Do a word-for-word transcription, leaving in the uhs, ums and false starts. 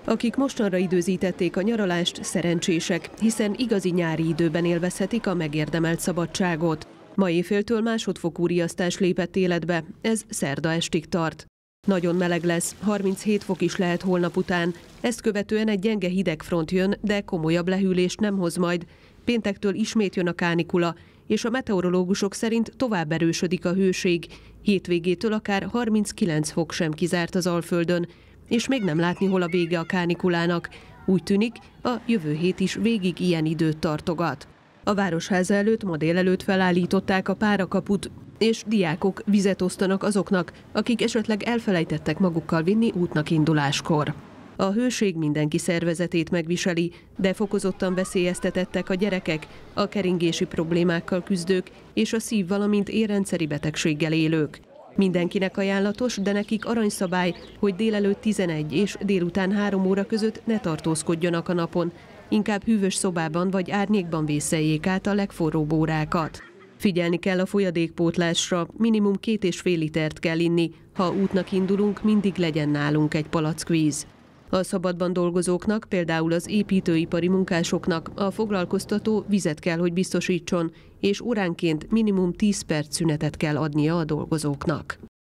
Akik mostanra időzítették a nyaralást, szerencsések, hiszen igazi nyári időben élvezhetik a megérdemelt szabadságot. Ma éjféltől másodfokú riasztás lépett életbe, ez szerda estig tart. Nagyon meleg lesz, harminchét fok is lehet holnap után, ezt követően egy gyenge hidegfront jön, de komolyabb lehűlést nem hoz majd. Péntektől ismét jön a kánikula, és a meteorológusok szerint tovább erősödik a hőség. Hétvégétől akár harminckilenc fok sem kizárt az Alföldön, és még nem látni, hol a vége a kánikulának. Úgy tűnik, a jövő hét is végig ilyen időt tartogat. A Városháza előtt ma délelőtt felállították a párakaput, és diákok vizet osztanak azoknak, akik esetleg elfelejtettek magukkal vinni útnak induláskor. A hőség mindenki szervezetét megviseli, de fokozottan veszélyeztetettek a gyerekek, a keringési problémákkal küzdők és a szív-, valamint érrendszeri betegséggel élők. Mindenkinek ajánlatos, de nekik aranyszabály, hogy délelőtt tizenegy és délután három óra között ne tartózkodjanak a napon, inkább hűvös szobában vagy árnyékban vészeljék át a legforróbb órákat. Figyelni kell a folyadékpótlásra, minimum két és fél litert kell inni, ha útnak indulunk, mindig legyen nálunk egy palack víz. A szabadban dolgozóknak, például az építőipari munkásoknak a foglalkoztató vizet kell, hogy biztosítson, és óránként minimum tíz perc szünetet kell adnia a dolgozóknak.